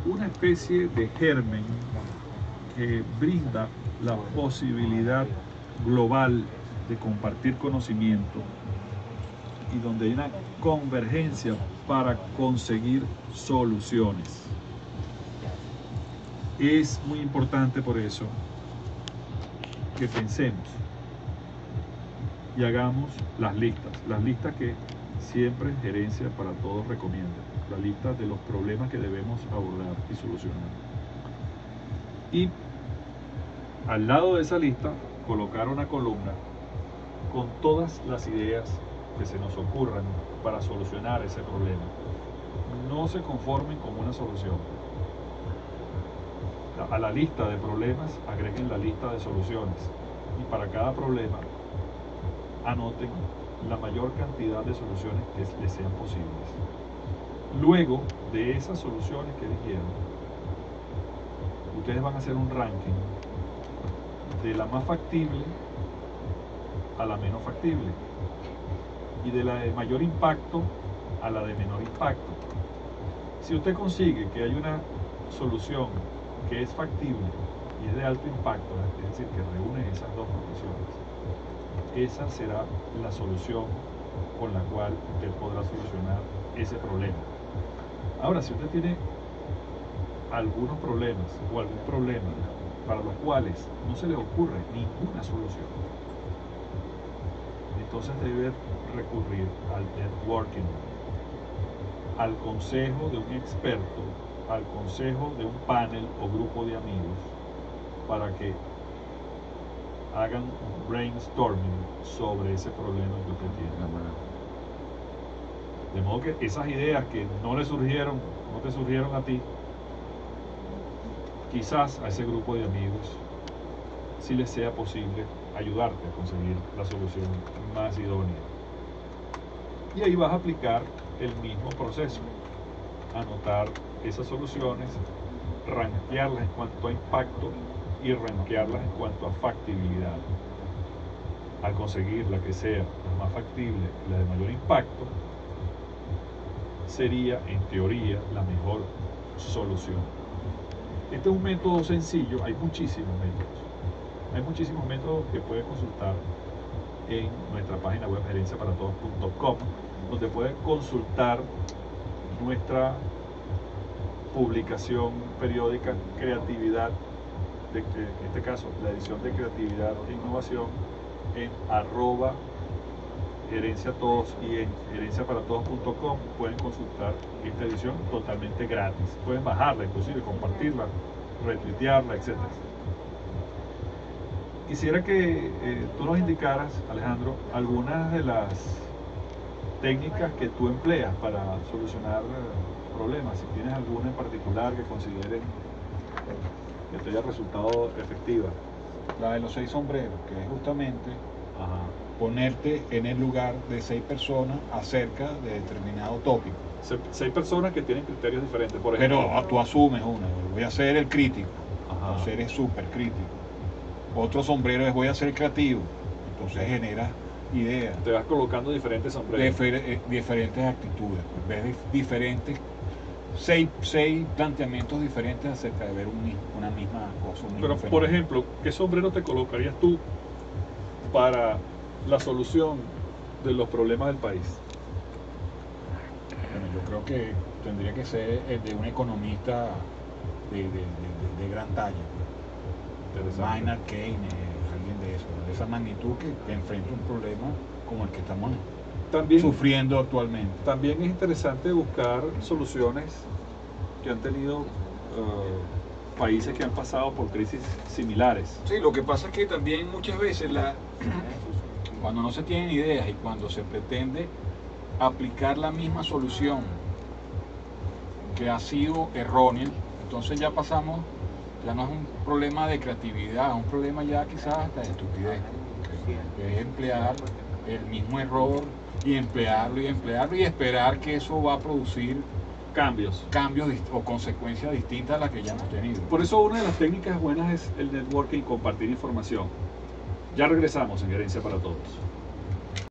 una especie de germen que brinda la posibilidad global de compartir conocimiento y donde hay una convergencia para conseguir soluciones. Es muy importante por eso que pensemos y hagamos las listas que siempre Gerencia para Todos recomienda, la lista de los problemas que debemos abordar y solucionar. Y al lado de esa lista colocar una columna con todas las ideas que se nos ocurran para solucionar ese problema. No se conformen con una solución. A la lista de problemas agreguen la lista de soluciones y para cada problema anoten la mayor cantidad de soluciones que les sean posibles. Luego de esas soluciones que eligieron, ustedes van a hacer un ranking de la más factible a la menos factible y de la de mayor impacto a la de menor impacto. Si usted consigue que hay una solución que es factible y es de alto impacto, es decir, que reúne esas dos condiciones, esa será la solución con la cual usted podrá solucionar ese problema. Ahora, si usted tiene algunos problemas o algún problema para los cuales no se le ocurre ninguna solución, entonces debe recurrir al networking, al consejo de un experto, al consejo de un panel o grupo de amigos para que hagan un brainstorming sobre ese problema que usted tiene. De modo que esas ideas que no te surgieron a ti, quizás a ese grupo de amigos sí les sea posible ayudarte a conseguir la solución más idónea. Y ahí vas a aplicar el mismo proceso, anotar esas soluciones, rankearlas en cuanto a impacto y rankearlas en cuanto a factibilidad. Al conseguir la que sea la más factible, la de mayor impacto, sería en teoría la mejor solución. Este es un método sencillo, hay muchísimos métodos que puede consultar en nuestra página web gerenciaparatodos.com, donde puede consultar nuestra publicación periódica Creatividad, en este caso la edición de Creatividad e Innovación en @gerenciatodos y en gerenciaparatodos.com pueden consultar esta edición totalmente gratis. Pueden bajarla, inclusive compartirla, retuitearla, etc. Quisiera que tú nos indicaras, Alejandro, algunas de las técnicas que tú empleas para solucionar problemas, si tienes alguna en particular que consideres que te haya resultado efectiva. La de los 6 sombreros, que es justamente ponerte en el lugar de 6 personas acerca de determinado tópico. 6 personas que tienen criterios diferentes, por ejemplo. Pero tú asumes una, voy a ser el crítico, entonces eres súper crítico. Otro sombrero es voy a ser creativo, entonces generas ideas. Te vas colocando diferentes sombreros. Diferentes actitudes, ves diferentes, seis planteamientos diferentes acerca de ver una misma cosa. Pero, por ejemplo, ¿qué sombrero te colocarías tú para la solución de los problemas del país? Bueno, yo creo que tendría que ser el de un economista de gran talla. Maynard Keynes, alguien de eso, de esa magnitud que enfrenta un problema como el que estamos sufriendo actualmente. También es interesante buscar soluciones que han tenido países que han pasado por crisis similares. Sí, lo que pasa es que también muchas veces cuando no se tienen ideas y cuando se pretende aplicar la misma solución que ha sido errónea, entonces ya pasamos, ya no es un problema de creatividad, es un problema ya quizás hasta de estupidez, que es emplear el mismo error y emplearlo y esperar que eso va a producir cambios o consecuencias distintas a las que ya hemos tenido. Por eso una de las técnicas buenas es el networking y compartir información. Ya regresamos en Gerencia para Todos.